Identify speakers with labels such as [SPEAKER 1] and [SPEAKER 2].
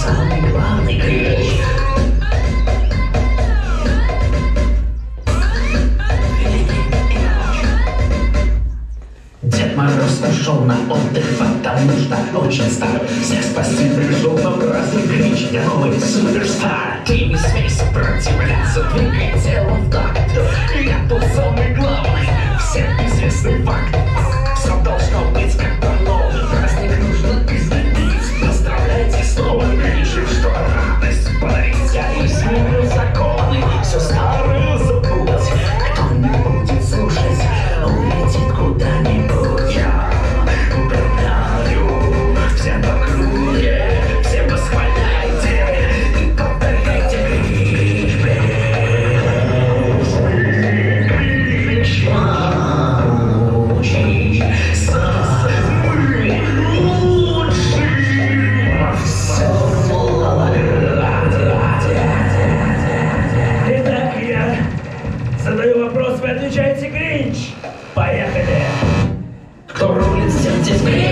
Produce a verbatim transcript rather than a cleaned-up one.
[SPEAKER 1] самый главный ключ. Дед Мороз ушел на отдых, потому что очень стар. Всех спасти пришел на праздник Гринч. Я новый суперстар. Ты не смейся противляться, двигай телом в такт. Я тут самый главный, всем известный факт. Все должно быть как по новой, праздник нужно изменить. Поздравляйте с новым Гринчем, что радость подарить. Я изменю законы, все старое забудь. Кто не будет слушать, улетит куда-нибудь. Я управляю всем в округе, всем восхваляйте и повторяйте Гринч, Гринч, могучий, самый лучший во всем. Итак, я задаю вопрос, вы отвечаете Гринч. Поехали! Кто рулит всем здесь Гринч?